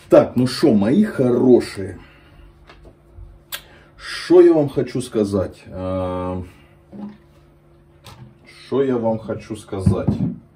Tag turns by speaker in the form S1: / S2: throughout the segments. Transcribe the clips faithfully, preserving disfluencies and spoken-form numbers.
S1: Так, ну что, мои хорошие, что я вам хочу сказать? Что я вам хочу сказать?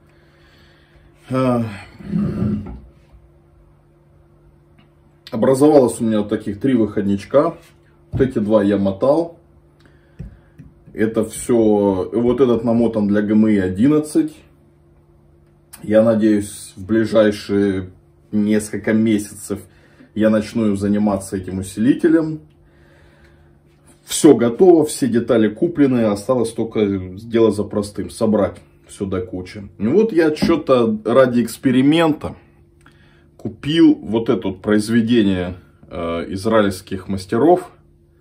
S1: Образовалось у меня вот таких три выходничка. Вот эти два я мотал. Это все, вот этот намотан для гэ эм и одиннадцать. Я надеюсь, в ближайшие несколько месяцев я начну заниматься этим усилителем. Все готово, все детали куплены, осталось только сделать за простым, собрать все до кучи. И вот я что-то ради эксперимента купил вот это вот произведение э, израильских мастеров,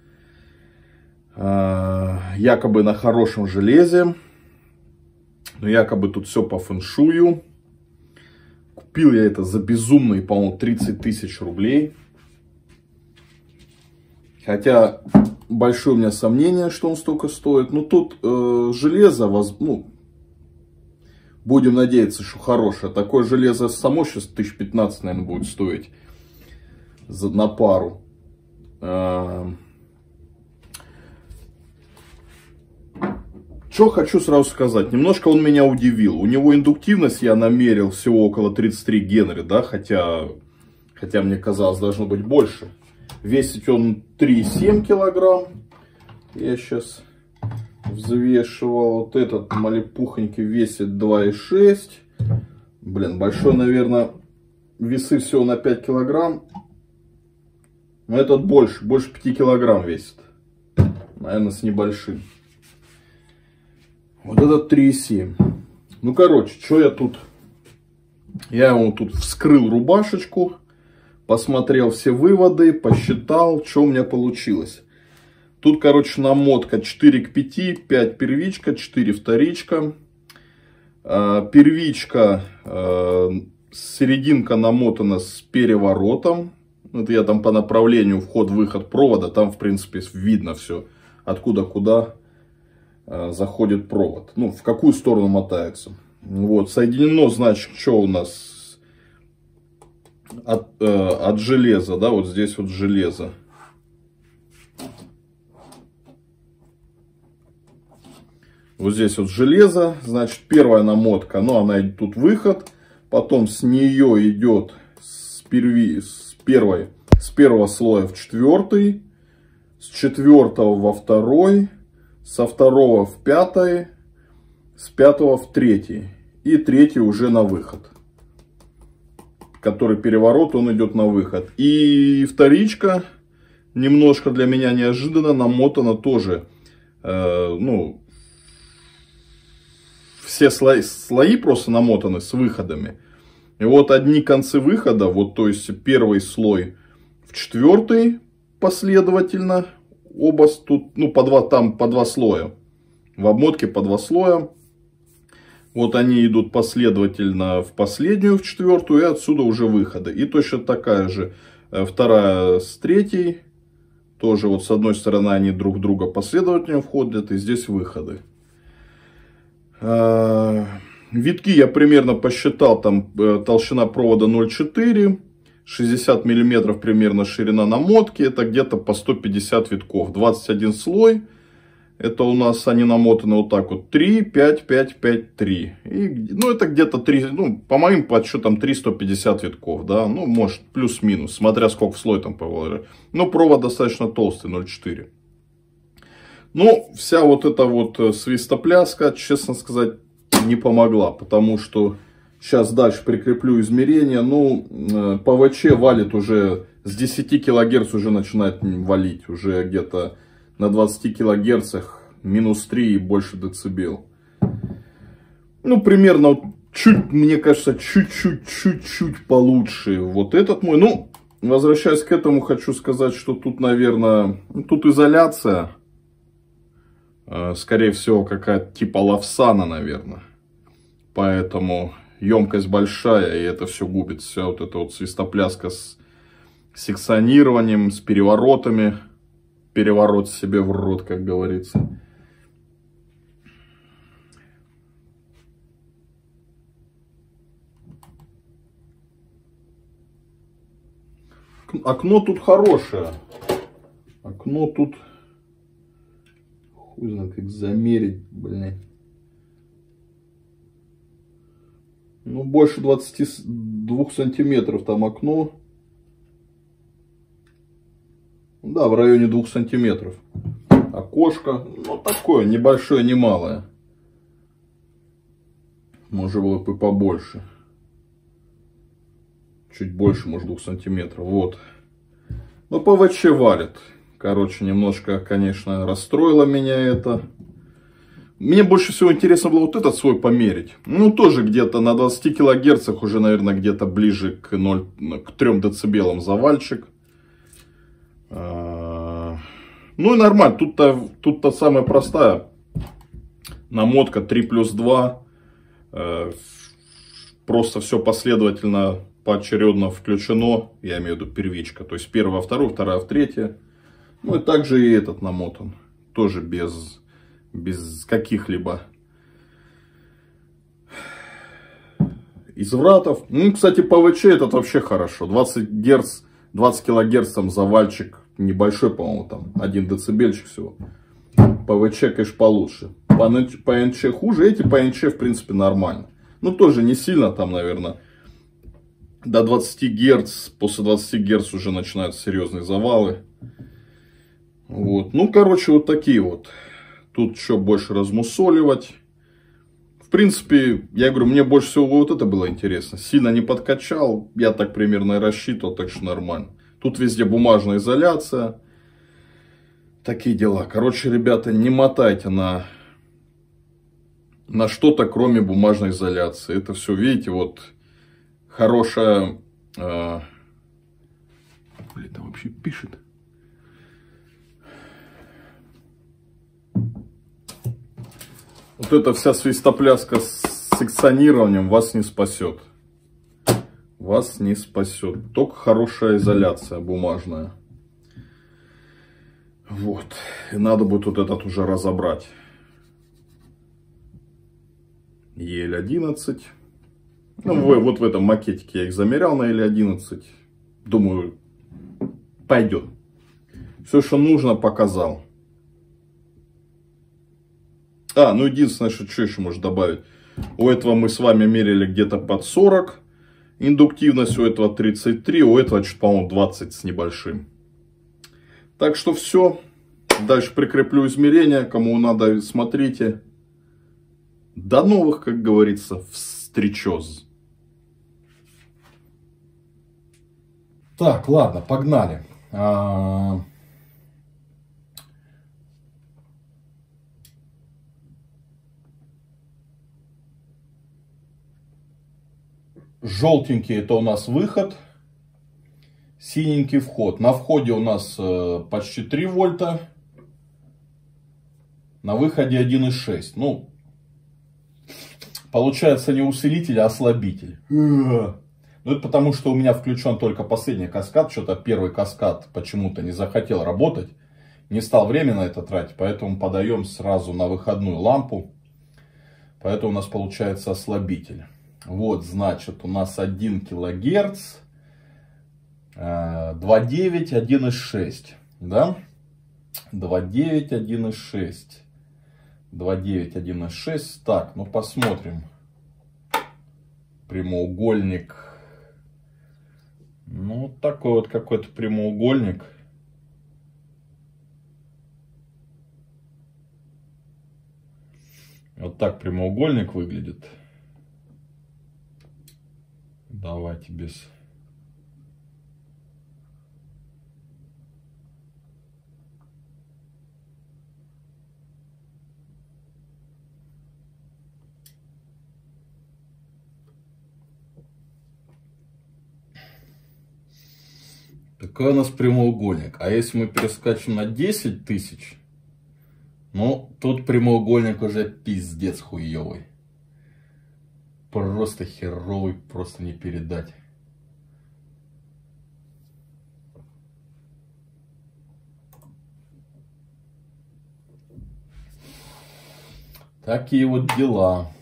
S1: э, якобы на хорошем железе, но якобы тут все по фэншую. Купил я это за безумные, по-моему, тридцать тысяч рублей. Хотя большое у меня сомнение, что он столько стоит. Но тут э, железо, воз... ну, будем надеяться, что хорошее. Такое железо само сейчас тысяч пятнадцать, наверное, будет стоить за, на пару. Э... Что хочу сразу сказать. Немножко он меня удивил. У него индуктивность я намерил всего около тридцать три Генри, да, хотя, хотя мне казалось, должно быть больше. Весить он три и семь килограмм. Я сейчас взвешивал. Вот этот малепухонький весит два и шесть. Блин, большой, наверное, весы всего на пять килограмм. Но этот больше, больше пяти килограмм весит. Наверное, с небольшим. Вот этот три и семь. Ну, короче, что я тут... Я ему тут вскрыл рубашечку. Посмотрел все выводы, посчитал, что у меня получилось. Тут, короче, намотка четыре к пяти, пять первичка, четыре вторичка. Первичка, серединка намотана с переворотом. Это я там по направлению вход-выход провода. Там, в принципе, видно все, откуда куда заходит провод. Ну, в какую сторону мотается. Вот, соединено, значит, что у нас... От, э, от железа, да, вот здесь вот железо. Вот здесь вот железо, значит, первая намотка, ну, она тут выход, потом с нее идет с, перви, с, первой, с первого слоя в четвертый, с четвертого во второй, со второго в пятый, с пятого в третий, и третий уже на выход. Который переворот, он идет на выход. И вторичка, немножко для меня неожиданно, намотана тоже. Э, ну, все слои, слои просто намотаны с выходами. И вот одни концы выхода, вот то есть первый слой в четвертый последовательно. Оба тут, ну, по два, там по два слоя. В обмотке по два слоя. Вот они идут последовательно в последнюю, в четвертую, и отсюда уже выходы. И точно такая же вторая с третьей. Тоже вот с одной стороны они друг в друга последовательно входят, и здесь выходы. Витки я примерно посчитал, там толщина провода ноль целых четыре, шестьдесят миллиметров примерно ширина намотки. Это где-то по сто пятьдесят витков, двадцать один слой. Это у нас они намотаны вот так вот. три, пять, пять, пять, три. И, ну, это где-то три, ну, по моим подсчетам триста пятьдесят витков, да. Ну, может, плюс-минус, смотря сколько в слой там положили. Но провод достаточно толстый, ноль целых четыре. Ну, вся вот эта вот свистопляска, честно сказать, не помогла. Потому что сейчас дальше прикреплю измерения. Ну, пэ вэ че валит уже с десяти килогерц, уже начинает валить. Уже где-то... На двадцати килогерцах минус три и больше децибел. Ну, примерно, чуть, мне кажется, чуть-чуть, чуть-чуть получше вот этот мой. Ну, возвращаясь к этому, хочу сказать, что тут, наверное, тут изоляция. Скорее всего, какая-то типа лавсана, наверное. Поэтому емкость большая, и это все губит. Вся вот эта вот свистопляска с секционированием, с переворотами. Переворот себе в рот, как говорится. окно тут хорошее. Окно тут... Хуй знает, как замерить, блин. Ну, больше двадцати двух сантиметров там окно. Да, в районе двух сантиметров. Окошко, ну, такое, небольшое, немалое. Может было бы побольше. Чуть больше, может, двух сантиметров. Вот. Но ПВЧ валит. Короче, немножко, конечно, расстроило меня это. Мне больше всего интересно было вот этот свой померить. Ну, тоже где-то на двадцати килогерцах, уже, наверное, где-то ближе к, ноль, к трём децибелам завальчик. Ну и нормально. Тут-то тут-то самая простая намотка три плюс два. Просто все последовательно, поочередно включено. Я имею в виду первичка. То есть первая, вторая, вторая, третья. Ну и также и этот намотан. Тоже без, без каких-либо извратов. Ну, кстати, ПВЧ этот вообще хорошо. двадцать герц, двадцать килогерц там завальчик. Небольшой, по-моему, там один децибельчик всего. ПВЧ, конечно, получше. По эн че хуже. Эти по эн че, в принципе, нормально. Ну, тоже не сильно там, наверное. До двадцати герц. После двадцати герц уже начинаются серьезные завалы. Вот. Ну, короче, вот такие вот. Тут еще больше размусоливать. В принципе, я говорю, мне больше всего вот это было интересно. Сильно не подкачал. Я так примерно и рассчитывал, так что нормально. Тут везде бумажная изоляция. Такие дела. Короче, ребята, не мотайте на, на что-то, кроме бумажной изоляции. Это все, видите, вот хорошая... Э, блин, там вообще пишет. Вот эта вся свистопляска с секционированием вас не спасет. Вас не спасет. Только хорошая изоляция бумажная. Вот. И надо будет вот этот уже разобрать. и эл одиннадцать. Ну, mm-hmm. Вот в этом макетике я их замерял на и эл одиннадцать. Думаю, пойдет. Все, что нужно, показал. А, ну единственное, что, что еще можно добавить. У этого мы с вами мерили где-то под сорок. Индуктивность у этого тридцать три, у этого, по-моему, двадцать с небольшим. Так что все. Дальше прикреплю измерения. Кому надо, смотрите. До новых, как говорится, встречоз. Так, ладно, погнали. А... Желтенький это у нас выход, синенький вход. На входе у нас э, почти три вольта, на выходе один и шесть. Ну, получается не усилитель, а ослабитель. Ну, это потому, что у меня включен только последний каскад. Что-то первый каскад почему-то не захотел работать. Не стал время на это тратить, поэтому подаем сразу на выходную лампу. Поэтому у нас получается ослабитель. Вот, значит, у нас один килогерц, два девять, один и шесть, да? два девять, один и шесть. два девять, один и шесть. Так, ну посмотрим. Прямоугольник. Ну, такой вот какой-то прямоугольник. Вот так прямоугольник выглядит. Давайте без... Такой у нас прямоугольник. А если мы перескочим на десять тысяч, ну, тут прямоугольник уже пиздец хуёвый. Просто херовый, просто не передать. Такие вот дела.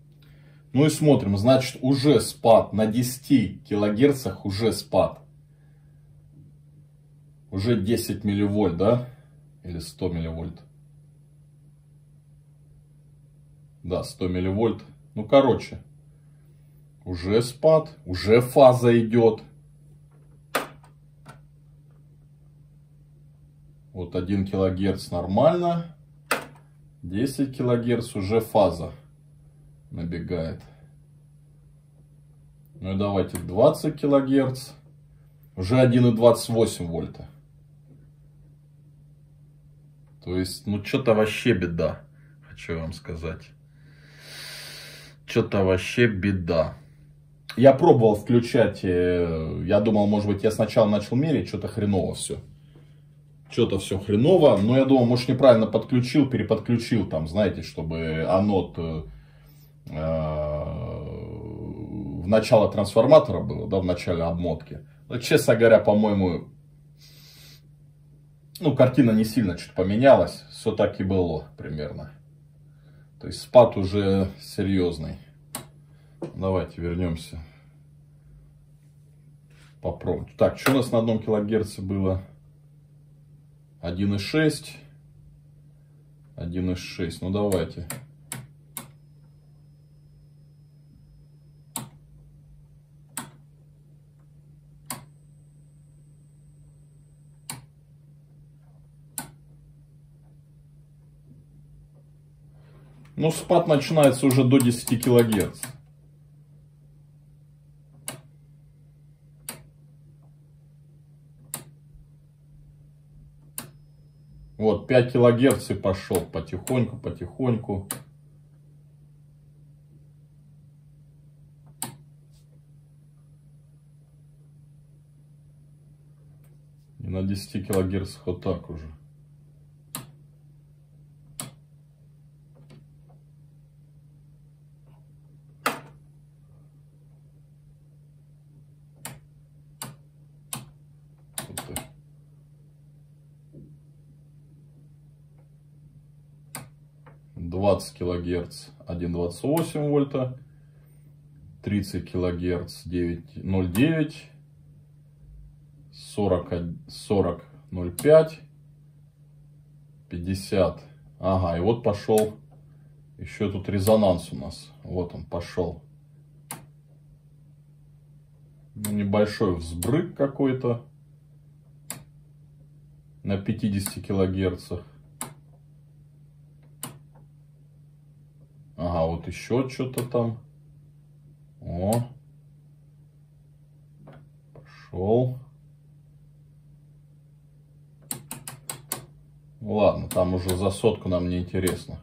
S1: Ну и смотрим, значит, уже спад на десяти килогерцах, уже спад. Уже десять милливольт, да? Или сто милливольт? Да, сто милливольт. Ну, короче. Уже спад. Уже фаза идет. Вот один килогерц нормально. десять килогерц уже фаза набегает. Ну и давайте двадцать килогерц. Уже один и двадцать восемь вольта. То есть, ну что-то вообще беда. Хочу вам сказать. Что-то вообще беда. Я пробовал включать. Я думал, может быть, я сначала начал мерить. Что-то хреново все. Что-то все хреново. Но я думал, может, неправильно подключил, переподключил. Там, знаете, чтобы анод э, в начало трансформатора было, да, в начале обмотки. Но, честно говоря, по-моему, ну, картина не сильно что-то поменялась. Все так и было примерно. То есть спад уже серьезный. Давайте вернемся. Попробуем. Так, что у нас на одном килогерце было? один и шесть. один и шесть. Ну, давайте. Ну, спад начинается уже до десяти килогерц. Вот, пять килогерц и пошел потихоньку, потихоньку. И на десяти килогерцах вот так уже. двадцать килогерц один и двадцать восемь вольта, тридцать килогерц девять и ноль девять, сорок сорок ноль пять, пятьдесят. Ага, и вот пошел еще тут резонанс у нас. Вот он пошел. Небольшой взбрык какой-то на пятидесяти килогерцах. Ага, вот еще что-то там. О. Пошел. Ладно, там уже за сотку нам не интересно.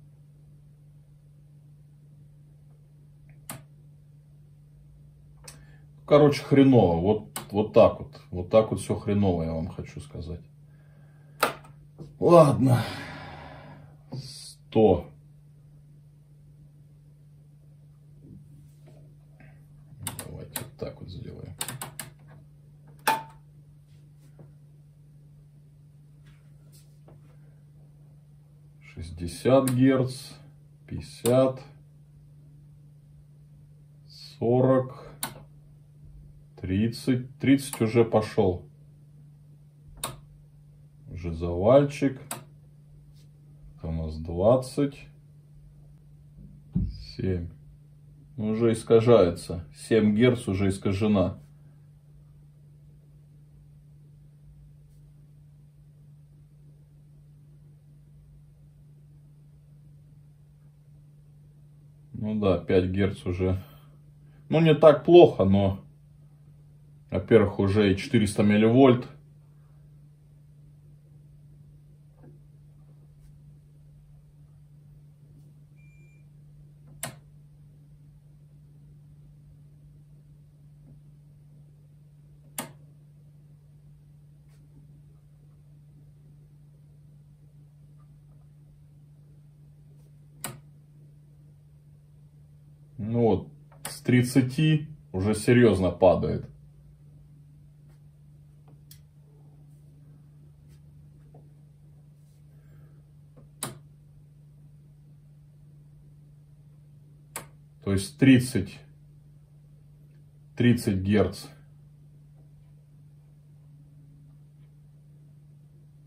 S1: Короче, хреново. Вот, вот так вот. Вот так вот все хреново, я вам хочу сказать. Ладно. сто. Давайте вот так вот сделаем. шестьдесят герц. пятьдесят. сорок. тридцать. тридцать уже пошел. Уже завальчик. Это у нас двадцать. семь. Уже искажается. семь герц уже искажена. Ну да, пять герц уже. Ну не так плохо, но, во-первых, уже и четыреста милливольт. Ну вот, с тридцати уже серьезно падает. То есть тридцать, тридцать герц.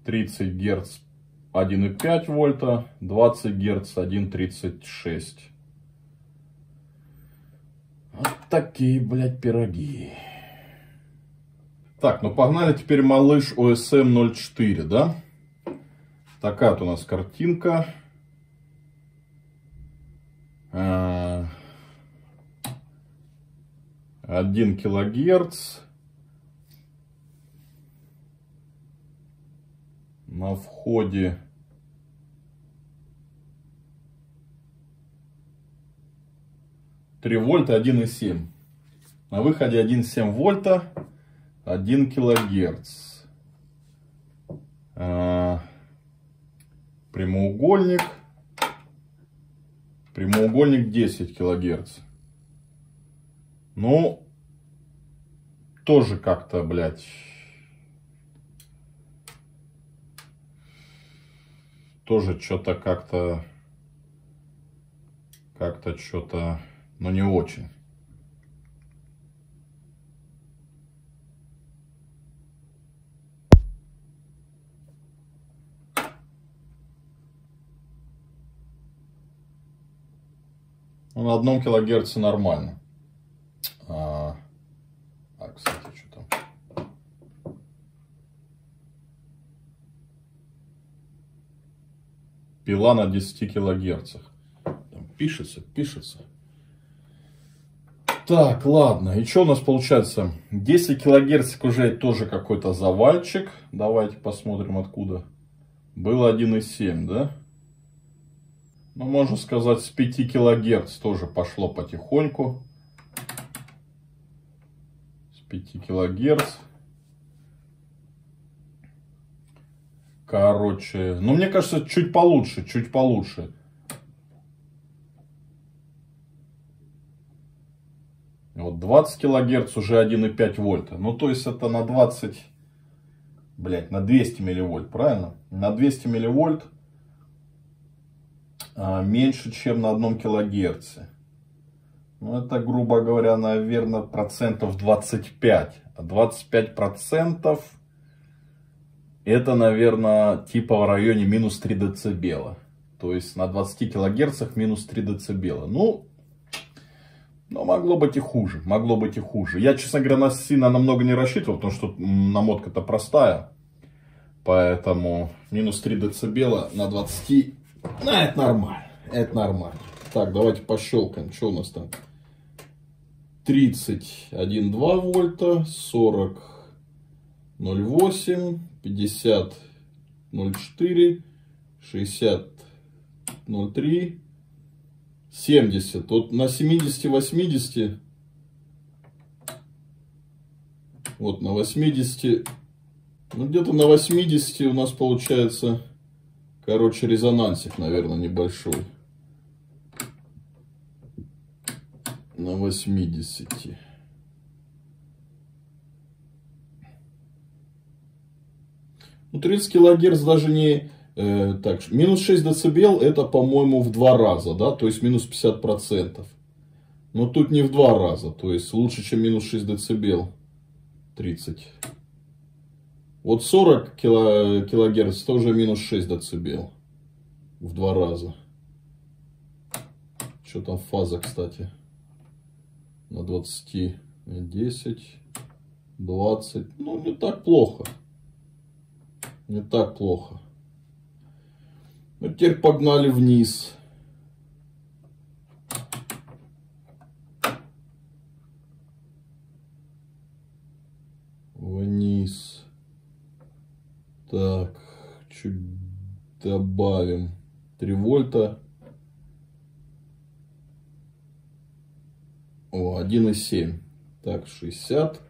S1: тридцать герц один и пять вольта, двадцать герц один и тридцать шесть. Вот такие, блядь, пироги. Так, ну погнали теперь малыш о эс эм ноль четыре, да? Такая вот у нас картинка. один килогерц. На входе три вольта, один и семь. На выходе один и семь вольта, один килогерц. А, прямоугольник. Прямоугольник десять килогерц. Ну, тоже как-то, блядь, тоже что-то как-то, как-то что-то, но не очень. Ну, на одном килогерце нормально. А, а, кстати, что там? Пила на десяти килогерцах. Там пишется, пишется. Так, ладно. И что у нас получается? десять килогерц уже тоже какой-то завальчик. Давайте посмотрим откуда. Было один и семь, да? Ну, можно сказать, с пяти килогерц тоже пошло потихоньку. С пяти килогерц. Короче, ну, мне кажется, чуть получше, чуть получше. Вот двадцать килогерц уже один и пять вольта. Ну, то есть, это на двадцать, блядь, на двести милливольт, правильно? На двести милливольт а, меньше, чем на одном килогерце. Ну, это, грубо говоря, наверное, процентов двадцать пять. А двадцать пять процентов это, наверное, типа в районе минус три децибела. То есть на двадцати килогерцах минус три децибела. Ну, но могло быть и хуже. Могло быть и хуже. Я, честно говоря, на сильно намного не рассчитывал, потому что намотка-то простая. Поэтому минус три децибела на двадцати. Ну, это нормально. Это нормально. Так, давайте пощелкаем. Что у нас там? тридцать один и два вольта, сорок ноль восемь, пятьдесят ноль четыре, шестьдесят ноль три, семьдесят. Вот на семидесяти восьмидесяти, вот на восьмидесяти, ну где-то на восьмидесяти у нас получается, короче, резонансик, наверное, небольшой. На восьмидесяти. Ну, тридцать килогерц даже не... Э, так, минус шесть децибел это, по-моему, в два раза, да? То есть, минус пятьдесят процентов. Но тут не в два раза. То есть, лучше, чем минус шесть децибел. тридцать. Вот сорок кило, килогерц тоже минус шесть децибел. В два раза. Что там фаза, кстати? На двадцати. десять. двадцать. Ну, не так плохо. Не так плохо. Ну, теперь погнали вниз. Вниз. Так. Чуть добавим. три вольта. О, один и семь. Так, шестьдесят.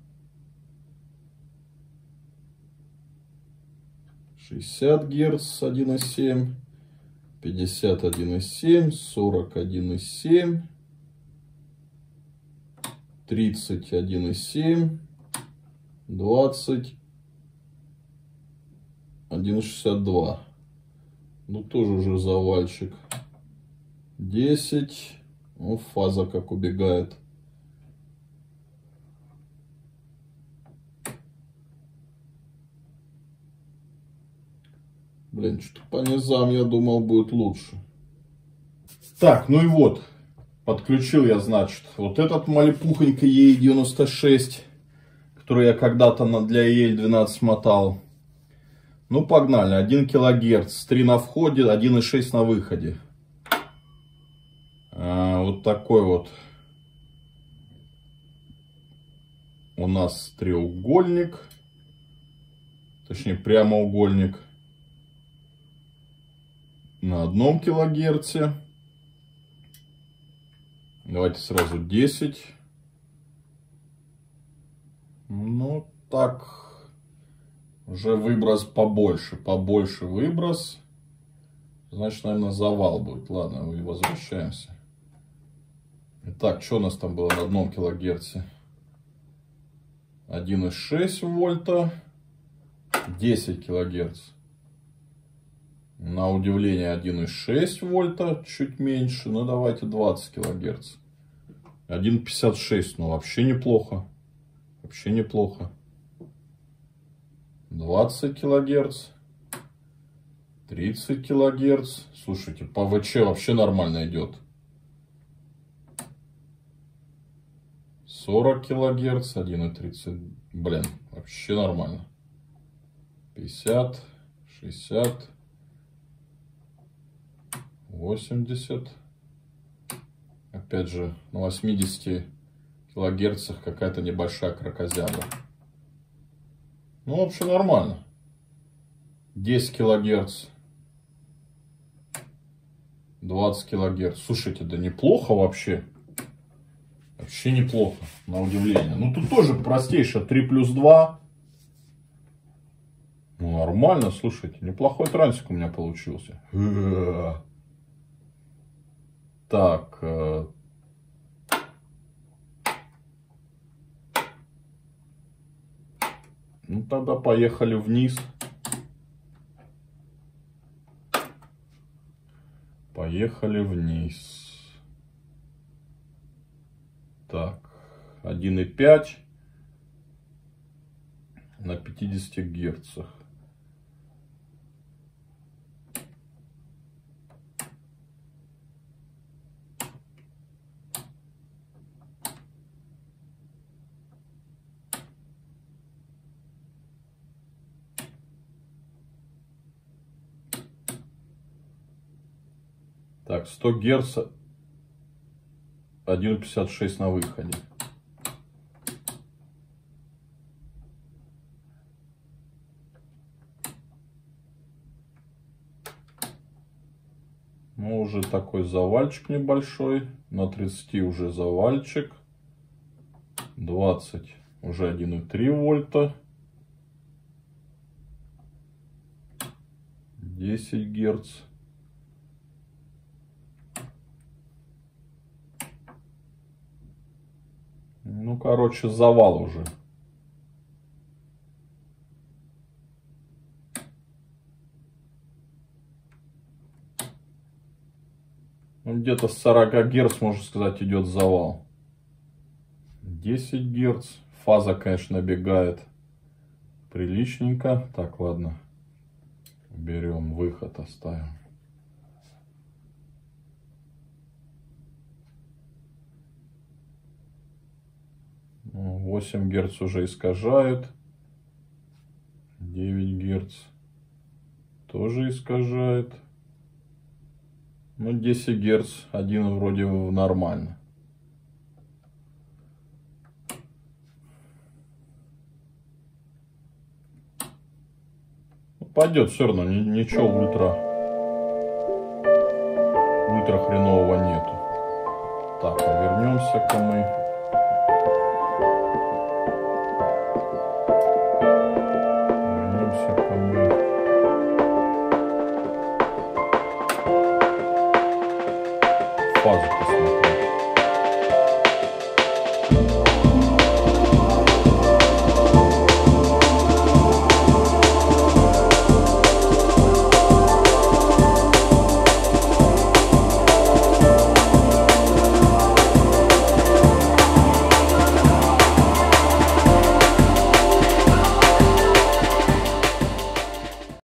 S1: шестьдесят герц, один и семь. пятьдесят один и семь. сорок один и семь. тридцать один и семь. двадцать. один и шестьдесят два. Ну, тоже уже завальчик. десять. Ну, фаза как убегает. Блин, что-то по низам я думал будет лучше. Так, ну и вот. Подключил я, значит, вот этот малепухонько и девяносто шесть, который я когда-то для и эль двенадцать мотал. Ну, погнали. один килогерц. три на входе, один и шесть на выходе. А, вот такой вот у нас треугольник. Точнее, прямоугольник. На одном килогерце. Давайте сразу десять. Ну, так. Уже выброс побольше. Побольше выброс. Значит, наверное, завал будет. Ладно, возвращаемся. Итак, что у нас там было на одном килогерце? один и шесть вольта. десять килогерц. На удивление один и шесть вольта, чуть меньше, ну давайте двадцать килогерц. один пятьдесят шесть, ну вообще неплохо, вообще неплохо. двадцать килогерц, тридцать килогерц, слушайте, по вэ че вообще нормально идет. сорок килогерц, один и тридцать, блин, вообще нормально. пятьдесят, шестьдесят. восемьдесят. Опять же, на восьмидесяти килогерцах какая-то небольшая кракозябра. Ну, вообще нормально. десять килогерц. двадцать килогерц. Слушайте, да неплохо вообще. Вообще неплохо, на удивление. Ну, тут тоже простейшее. три плюс два. Ну, нормально, слушайте. Неплохой трансик у меня получился. Так. Ну, тогда поехали вниз. Поехали вниз. Так. один и пять на пятидесяти герцах. Так, сто герц, один пятьдесят шесть на выходе. Ну, уже такой завальчик небольшой. На тридцати уже завальчик. двадцать уже один и три вольта. десять герц. Ну, короче, завал уже. Ну, где-то с сорока герц, можно сказать, идет завал. десять герц. Фаза, конечно, набегает приличненько. Так, ладно. Берем выход, оставим. восемь герц уже искажает. девять герц тоже искажает. Ну, десять герц, один вроде нормально. Пойдет все равно, ничего ультра, ультра хренового нету. Так, а вернемся-ка мы.